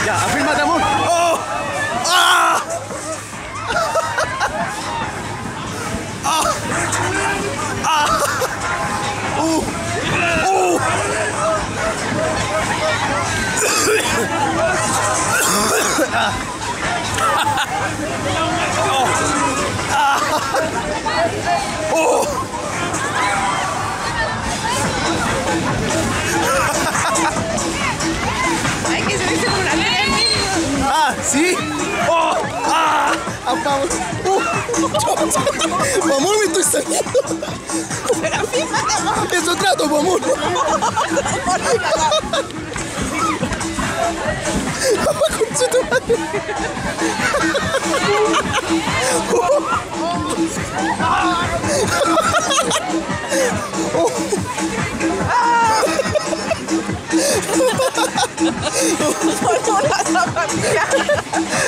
Ya, afirma, amor. ¡Oh! ¡Ah! ¡Ah! ¡Ah! Hay que subirse por una tren. ¡Ah! ¿Sí? ¡Oh! ¡Ah! ¡Vamos! ¡Mamón, me estoy saliendo! Pero fíjate, amor. ¡Eso trato, mamón! ¡Concha tu madre! Por una zapatilla.